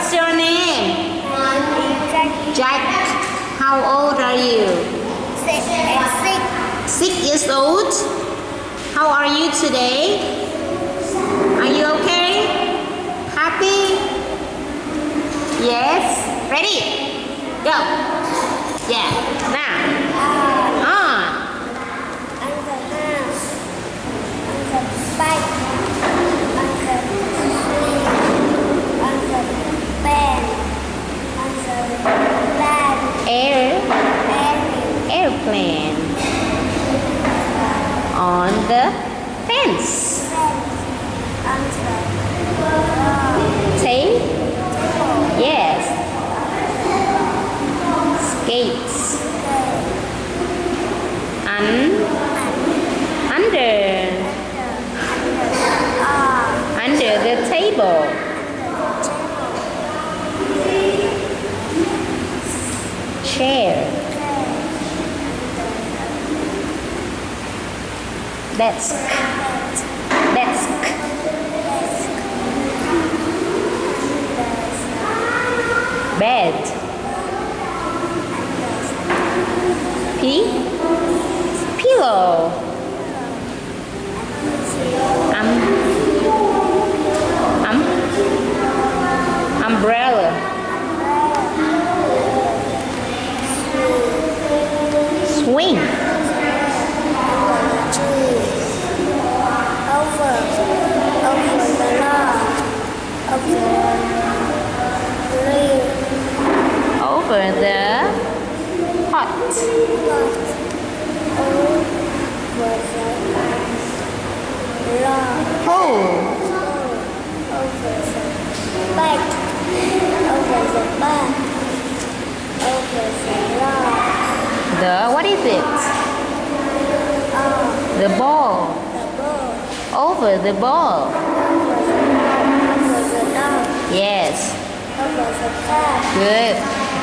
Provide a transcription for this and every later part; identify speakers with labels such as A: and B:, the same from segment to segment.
A: What's your name? Jack. How old are you? 6 years old. How are you today? Are you okay? Happy? Yes. Ready? Go. Yeah. Now. On.
B: On the house. On the bike. On the tree. On the bed. On the bed.
A: Airplane. On the fence.
B: On the
A: Table. Yes. Skates. Under the table. Chair. Desk. Bed. Pillow. Umbrella. Swing.
B: over the lawn,
A: over the pot. Hole.
B: Over the bed. Over the bed. Over the lawn.
A: What is it? The ball. Over the ball.
B: Over the dog.
A: Yes.
B: Over the car.
A: Good.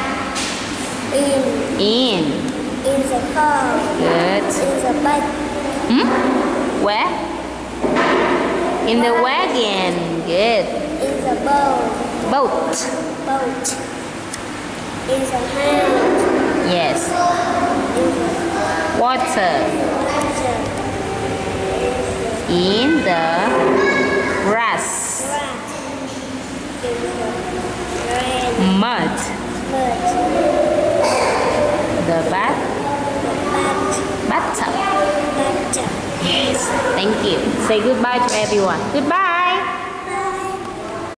B: In the car.
A: Good.
B: In the bed.
A: Where? In the wagon. Good.
B: In the boat.
A: Boat.
B: In the hand.
A: Yes. Water. In the grass. Mud. The bathtub. Yes. Thank you. Say goodbye to everyone. Goodbye.